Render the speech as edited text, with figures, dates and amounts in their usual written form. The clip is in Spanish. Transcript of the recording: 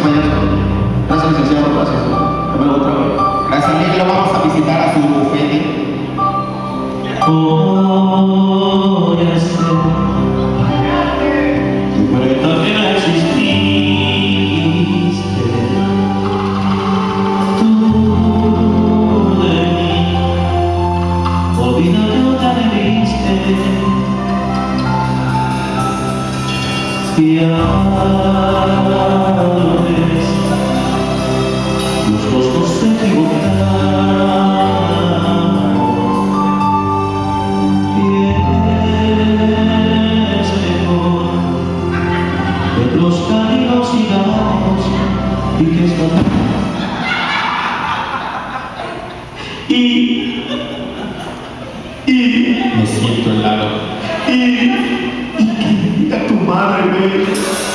compañeros. Gracias, licenciado. Gracias. Dame la otra. Gracias, Negro. Vamos a visitar a su bufete. Oh, ya sé. Pero también exististe. Tú de mí. Olvida que no te debiste. Y ahora ves, los dos nos equivocamos. Y es mejor que los caminos sigamos y que esto Me siento helado. y que diga tu madre, güey.